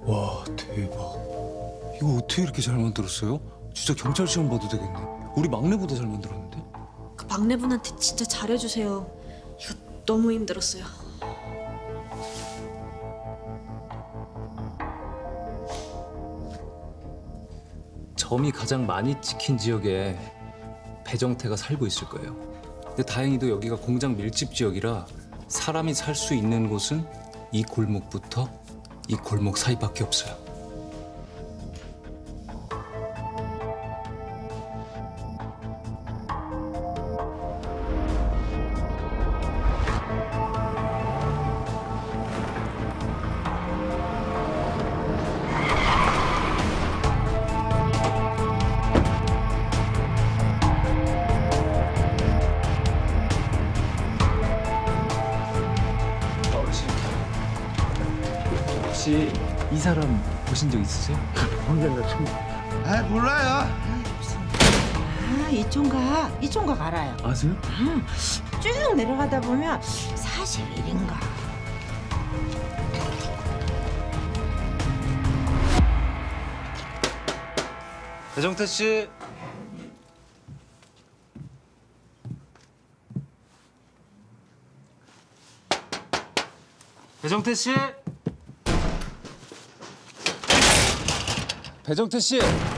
와, 대박. 이거 어떻게 이렇게 잘 만들었어요? 진짜 경찰 시험 봐도 되겠네. 우리 막내보다 잘 만들었는데? 그 막내분한테 진짜 잘해주세요. 이거 너무 힘들었어요. 점이 가장 많이 찍힌 지역에 배정태가 살고 있을 거예요. 근데 다행히도 여기가 공장 밀집 지역이라 사람이 살 수 있는 곳은 이 골목부터 이 골목 사이밖에 없어요. 혹시 이 사람 보신 적 있으세요? 아 몰라요. 아, 이 총각 알아요. 아세요? 쭉 내려가다 보면 41인가. 배정태 씨. 배정태 씨. 배정태 씨.